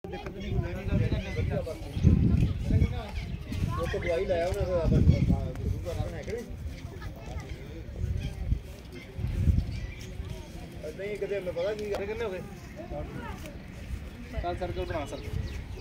ਉਹ ਤੋਂ ਦਵਾਈ ਲਾਇਆ ਉਹਨਾਂ ਫਿਰ ਆਪਾਂ ਸ਼ੁਰੂ ਕਰਨਾ ਹੈ ਕਿ ਨਹੀਂ ਨਹੀਂ ਕਿਤੇ ਮੈਂ ਪਤਾ ਕੀ ਕਿੰਨੇ ਹੋ ਗਏ ਕੱਲ ਸਰਕਲ ਬਣਾ ਸਰਕਲ